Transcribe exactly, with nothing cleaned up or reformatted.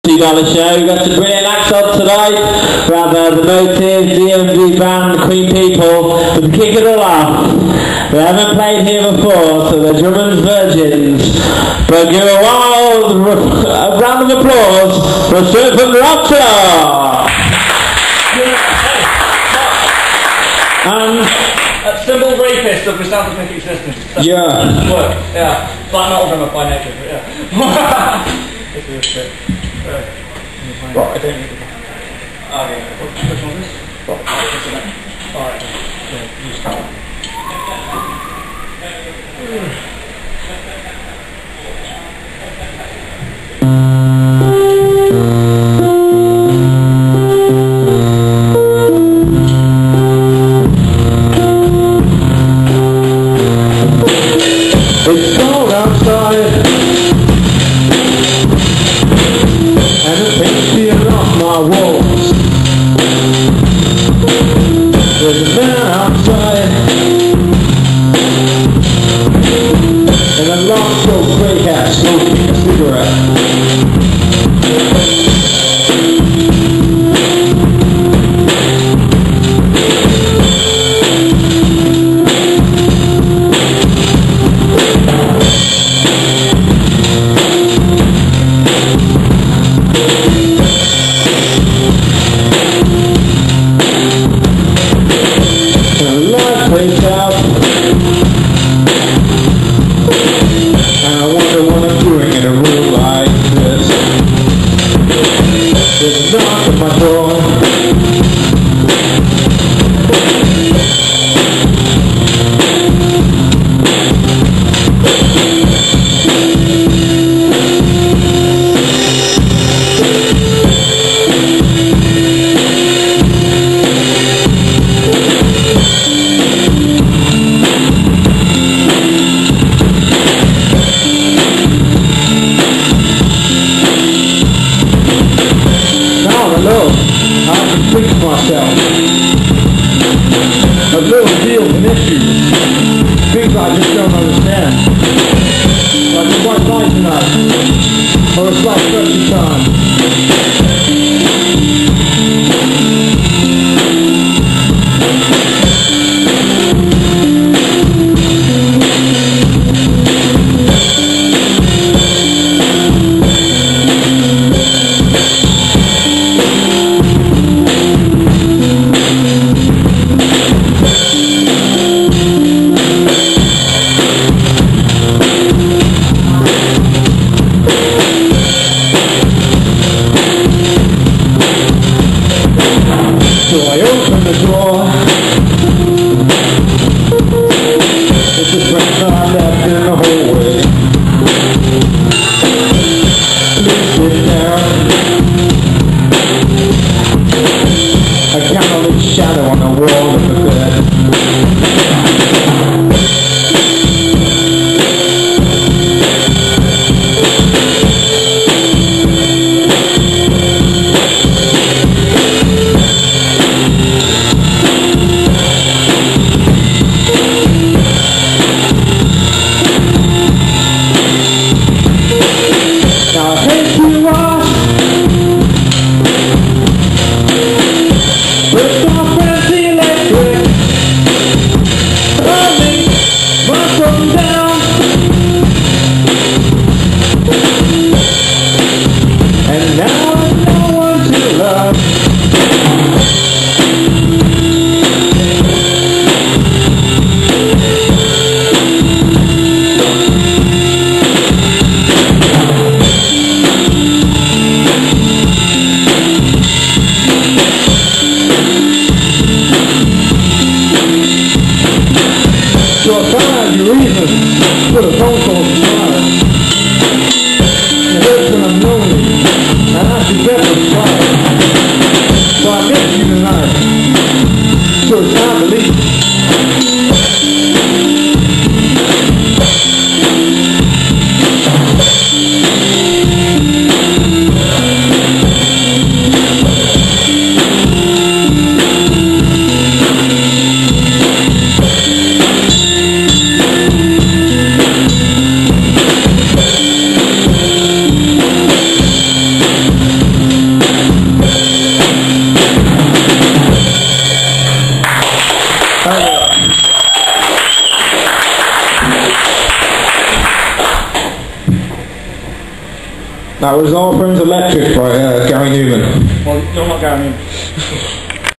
two dollar show. We've got some brilliant acts on tonight. We have uh, the Motive, D M V Band, Queen People. But to kick it all off, we haven't played here before, so the Drummond's Virgins. But give a wild a round of applause for Straight from the Rockstar. And a symbol rapist of West African existence. That's yeah. Work. Yeah. But not drummer by nature, but yeah. If you wish to. Uh, right, I don't need to. Oh, yeah. Which one is this? Right. Alright. Yeah, you start. It's cold outside, and the paint's peeling off my walls. There's a man outside, and a long coat grey hat smoking a cigarette. Plays out, and I wonder what I'm doing in a room like this. There's a knock at my door. I can fix myself. A little deals and issues, things I just don't understand. Like a white light tonight, or a slight thirsty time. So I open the door. It's a friend I left in the hallway. Please sit down. A candlelit shadow on the wall of the bed. Now I hate to watch, but my friends electric running must come down, and now I'm no one to love. So I find your reason for the phone call tomorrow. It hurts when I'm lonely, and I should That was Our Friends Electric by uh, Gary Newman. Well, you're not Gary Newman.